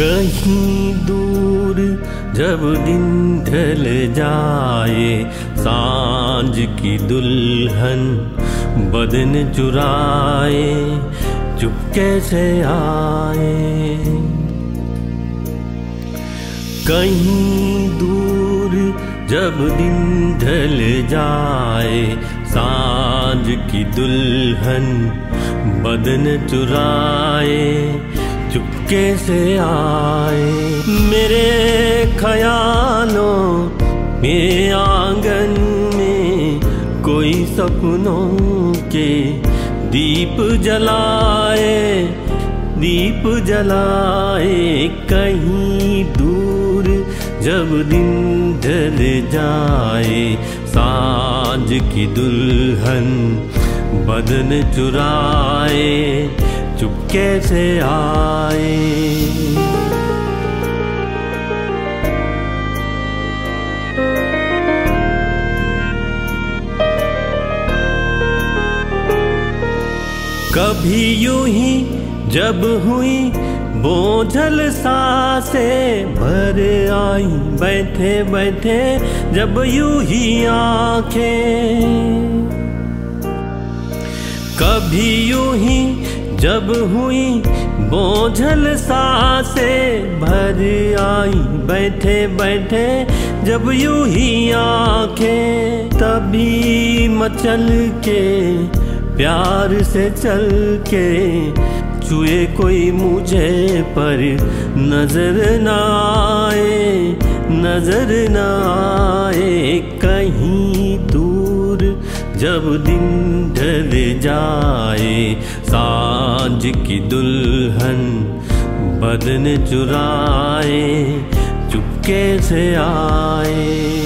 कहीं दूर जब दिन ढल जाए, सांझ की दुल्हन बदन चुराए चुपके से आए। कहीं दूर जब दिन ढल जाए, सांझ की दुल्हन बदन चुराए चुपके से आए। मेरे ख्यालों में आंगन में कोई सपनों के दीप जलाए, दीप जलाए। कहीं दूर जब दिन ढल जाए, सांझ की दुल्हन बदन चुराए चुपके से आए। कभी यूं ही जब हुई बोझल सांसें भर आई, बैठे बैठे जब यूं ही आंखें। कभी यूं ही जब हुई बोझल सांसें भर आई, बैठे बैठे जब यूं ही आंखें। तभी मचल के प्यार से चल के छुए कोई मुझे पर नजर न आए, नजर न आए। कहीं दूर जब दिन ढल जाए, सांझ की दुल्हन बदन चुराए चुपके से आए।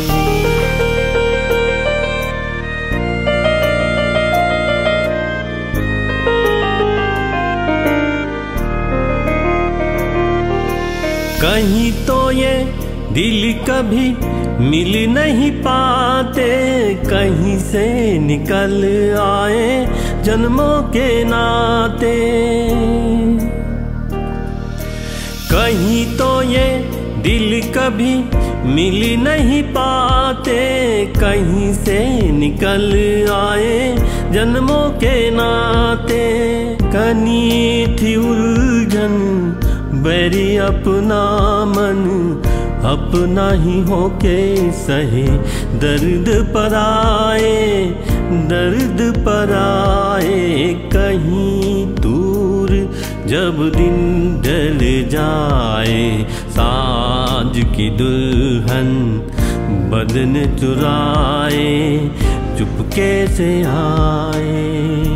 कहीं तो ये दिल कभी मिल नहीं पाते, कहीं से निकल आए जन्मों के नाते। कहीं तो ये दिल कभी मिल नहीं पाते, कहीं से निकल आए जन्मों के नाते। कनी थी उलझन बैरी अपना मन, अपना ही होके सहे दर्द पर आए, दर्द पर आए। कहीं दूर जब दिन ढल जाए, सांझ की दुल्हन बदन चुराए चुपके से आए।